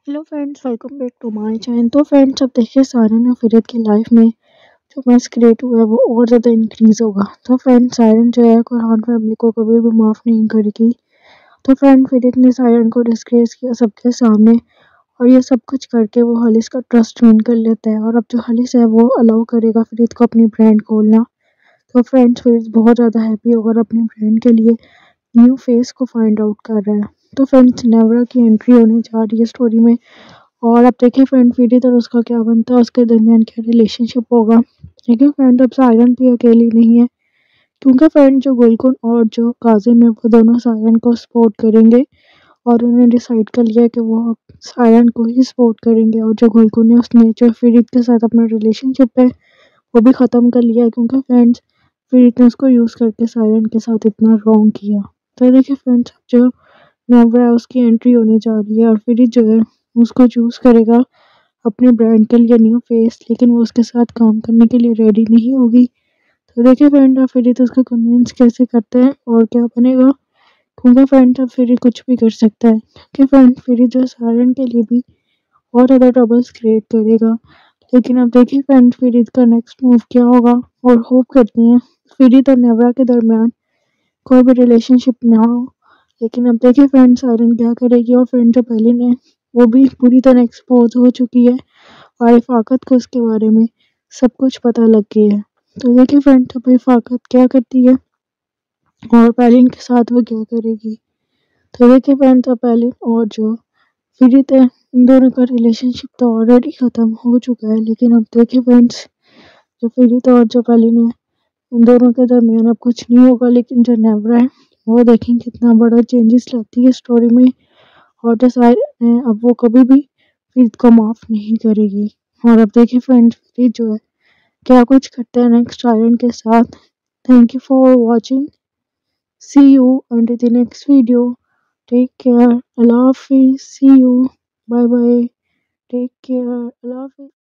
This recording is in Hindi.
Hello friends, welcome back to my channel. तो फ्रेंड्स, अब देखिए सायरन और फिरत की लाइफ में जो मैस क्रिएट हुआ है वो और ज़्यादा इंक्रीज होगा। तो फ्रेंड्स, सायरन जो है कुरहान फैमिली को कभी भी माफ़ नहीं करेगी। तो फ्रेंड, फिरत ने सायरन को डिस्ग्रेस किया सबके सामने, और ये सब कुछ करके वो हलिस का ट्रस्ट विन कर लेता है। और अब जो हलिस है वो अलाउ करेगा फिरत को अपनी ब्रांड खोलना। तो फ्रेंड्स, फिरत बहुत ज़्यादा हैप्पी होकर अपनी ब्रांड के लिए न्यू फेस को फाइंड आउट कर रहा है। तो फ्रेंड्स, नेवरा की एंट्री होने जा रही है स्टोरी में। और अब देखिए फ्रेंड, पीड़ित और उसका क्या बनता है, उसके दरमियान क्या रिलेशनशिप होगा। लेकिन फ्रेंड, अब सायरन भी अकेली नहीं है, क्योंकि फ्रेंड जो गुलकुन और जो काजिम है वो दोनों सायरन को सपोर्ट करेंगे। और उन्होंने डिसाइड कर लिया कि वो अब सायरन को ही सपोर्ट करेंगे। और जो गुलकुन है उसने जो फरीद के साथ अपना रिलेशनशिप है वो भी ख़त्म कर लिया है, क्योंकि फ्रेंड्स फरीद ने उसको यूज़ करके सायरन के साथ इतना रॉन्ग किया। तो देखिए फ्रेंड्स, अब जो नेवरा है उसकी एंट्री होने जा रही है, और फरीद जो है उसको चूज़ करेगा अपने ब्रांड के लिए न्यू फेस। लेकिन वो उसके साथ काम करने के लिए रेडी नहीं होगी। तो देखिए फ्रेंड, अब फिर उसको कन्विंस कैसे करते हैं और क्या बनेगा, क्योंकि फ्रेंड अब फिर कुछ भी कर सकता है। क्योंकि फ्रेंड फिर जो सायरन के लिए भी और ज़्यादा ट्रबल्स क्रिएट करेगा। लेकिन अब देखिए फ्रेंड, फिर का नेक्स्ट मूव क्या होगा। और होप करते हैं फिर और नेवरा के दरमियान कोई भी रिलेशनशिप ना हो। लेकिन अब देखिए फ्रेंड, सायरन क्या करेगी। और फ्रेंड जो पहले ने वो भी पूरी तरह एक्सपोज हो चुकी है, और हिफाकत को उसके बारे में सब कुछ पता लग गया है। तो देखिए फ्रेंड, अब हिफाकत क्या करती है और पैलिन के साथ वो क्या करेगी। तो देखिए फ्रेंड, अब पैलिन और जो फिरित है इन दोनों का रिलेशनशिप तो ऑलरेडी ख़त्म हो चुका है। लेकिन अब देखिए फ्रेंड्स, जो फिरित और जो पैलिन है उन दोनों के दरमियान अब कुछ नहीं होगा। लेकिन जो नेवरा है वो देखें कितना बड़ा चेंजेस लाती है स्टोरी में। और जो सायरन है अब वो कभी भी फिरित को माफ़ नहीं करेगी। और अब देखिए फ्रेंड, फिरित जो है क्या कुछ करते हैं नेक्स्ट आयरन के साथ। Thank you for watching. See you until the next video. Take care. अल्लाह हाफिज़। See you. Bye bye. Take care. अल्लाह हाफिज़।